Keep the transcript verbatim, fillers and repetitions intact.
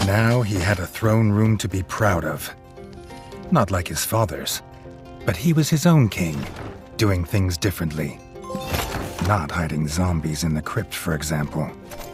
Now he had a throne room to be proud of. Not like his father's, but he was his own king, doing things differently. Not hiding zombies in the crypt, for example.